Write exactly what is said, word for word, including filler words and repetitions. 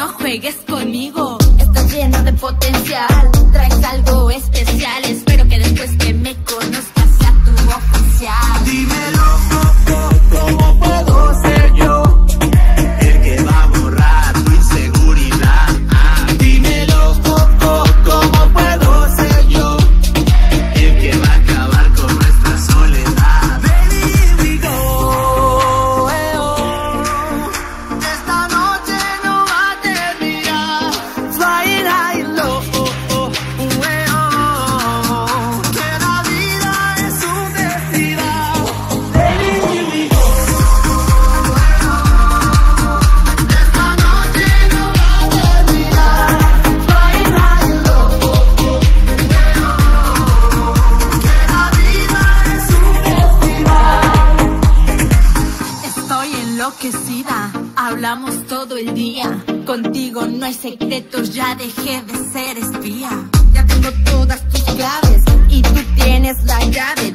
juegues conmigo. Estás lleno de potencial, traes algo especial. Espero que después que me conozcas sea tu oficial. Dímelo, ¿cómo puedo ser yo el que va a borrar tu inseguridad? Ah, dímelo, ¿cómo puedo ser yo el que va a acabar con nuestra soledad? Baby, here we go, eh, oh. Esta noche no va a terminar. Flying high and low, oh, oh, eh, oh. Que la vida es un festival. Baby, here we go. Esta noche no va a terminar. Flying high and low, oh, oh, eh, oh. Que la vida es un festival. Estoy enloquecida, hablamos todo el día. Contigo no hay secretos, ya dejé de ser espía. Ya tengo todas tus claves y tú tienes la llave.